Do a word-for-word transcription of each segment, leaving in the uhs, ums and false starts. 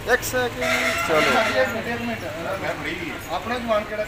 एक सेकंड चलो अपना जवान केड़ा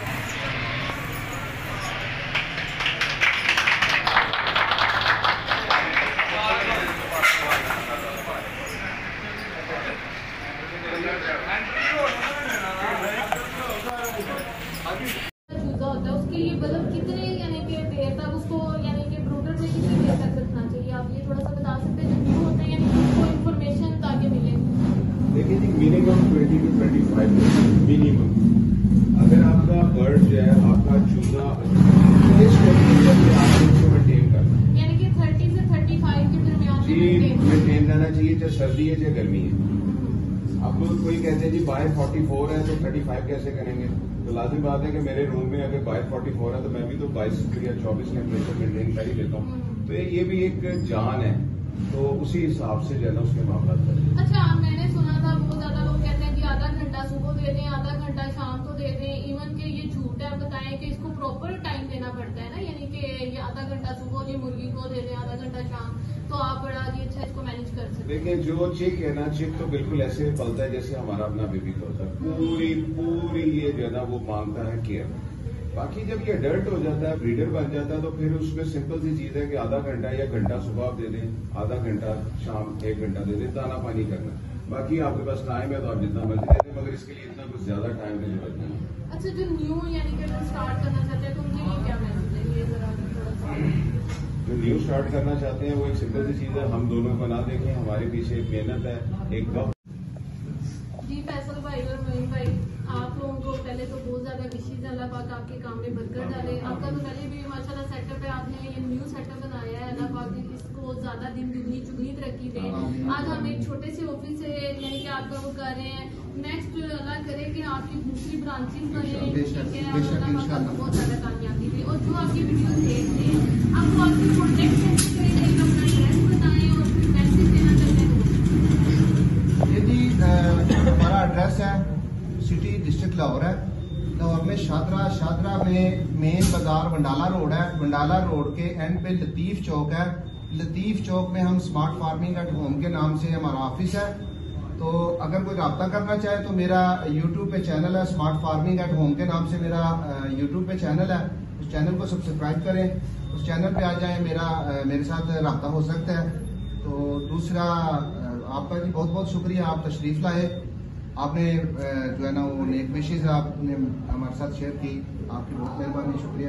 होता है उसके लिए मतलब कितने यानी कि देर तक उसको यानी कि ब्रूडर में कितनी देर तक रखना चाहिए, आप ये थोड़ा सा बता सकते हैं जो होते हैं यानी कि उनको इन्फॉर्मेशन ताकि मिले। देखिए जी minimum twenty to twenty five minimum. अगर आपका बर्ड जो है आपका चूजा इस टेम्परेचर पे आप उसको मेंटेन करना यानी कि थर्टी से थर्टी फाइव के दरमियान जी मेंटेन रहना चाहिए, चाहे सर्दी है चाहे गर्मी है। अब कोई कहते हैं जी बाहर फोर्टी फोर है तो थर्टी फाइव कैसे करेंगे, तो लाजिम बात है कि मेरे रूम में अगर बाहर फोर्टी फोर है तो मैं भी तो बाईस या चौबीस टेम्परेचर मेंटेन कर ही लेता हूँ। तो ये भी एक जान है, तो उसी हिसाब से जो है ना उसके मामला करें। अच्छा मैंने सुना था बहुत ज्यादा लोग कहते हैं कि आधा घंटा सुबह दे दें आधा घंटा शाम को दे दें, इवन के ये झूठ है, बताएं कि इसको प्रॉपर टाइम देना पड़ता है ना, यानी कि ये आधा घंटा सुबह जी मुर्गी को दे दें आधा घंटा शाम, तो आप बड़ा जी अच्छा इसको मैनेज कर सकते हैं। देखिए जो चिक है ना, चिक तो बिल्कुल ऐसे पलता है जैसे हमारा अपना बेबी होता है, पूरी पूरी ये जो है ना वो मांगता है केयर। बाकी जब ये अडल्ट हो जाता है, ब्रीडर बन जाता है, तो फिर उसमें सिंपल सी चीज है कि आधा घंटा या घंटा सुबह आप दे दें, आधा घंटा शाम एक घंटा दे दें, दाना पानी करना। बाकी आपके पास टाइम है तो आप जितना मर्जी दे दें, मगर इसके लिए इतना कुछ ज्यादा टाइम की जरूरत नहीं। अच्छा जो न्यू यानी कि स्टार्ट करना चाहते हैं तो उनके लिए क्या मैसेज है, ये जरा थोड़ा सा। जो न्यू स्टार्ट करना चाहते हैं वो एक सिंपल सी चीज है, हम दोनों को ना देखें, हमारे पीछे एक मेहनत है, एक वक्त। जी फैसल भाई और मोइन भाई, आप लोगों को पहले तो बहुत ज्यादा विशेष अल्लाह पाक आपके काम में बरकत डाले। आपका तो पहले भी माशाल्लाह सेटअप है, आपने ये न्यू सेटअप बनाया है, अल्लाह पाक इसको ज्यादा दिन दुगनी चुगनी तरक्की दे। आज हम एक छोटे से ऑफिस से यानी कि आपका वो कर रहे हैं, नेक्स्ट अल्लाह करे कि आपकी दूसरी ब्रांचेस बने, ठीक है, अल्लाह पाक बहुत ज्यादा कामयाबी दे। और जो आपकी वीडियो देखते हैं आपको आपके कॉन्टेक्ट अपना एड्रेस बताएं और मैसेज देना चाहते हैं। ये जी हमारा एड्रेस है सिटी डिस्ट्रिक्ट लाहौर है, लाहौर में शादरा शादरा में मेन बाजार वंडाला रोड है, वंडाला रोड के एंड पे लतीफ चौक है, लतीफ चौक में हम स्मार्ट फार्मिंग एट होम के नाम से हमारा ऑफिस है। तो अगर कोई रब्ता करना चाहे तो मेरा यूट्यूब पे चैनल है, स्मार्ट फार्मिंग एट होम के नाम से मेरा यूट्यूब पे चैनल है, उस चैनल को सब्सक्राइब करें, उस चैनल पे आ जाए, मेरा मेरे साथ रब्ता हो सकता है। तो दूसरा आपका जी बहुत बहुत शुक्रिया, आप तशरीफ लाए, आपने जो है ना वो नेक विशेष आपने हमारे साथ शेयर की, आपकी बहुत मेहरबानी, शुक्रिया।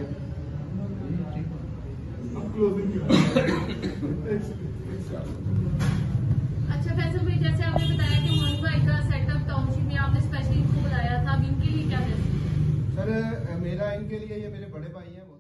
अच्छा फैसल भाई, जैसे आपने बताया कि मोइन भाई का सेटअप टाउनशिप में आपने स्पेशली इनको बुलाया था, अब इनके लिए क्या है? सर मेरा इनके लिए ये मेरे बड़े भाई हैं।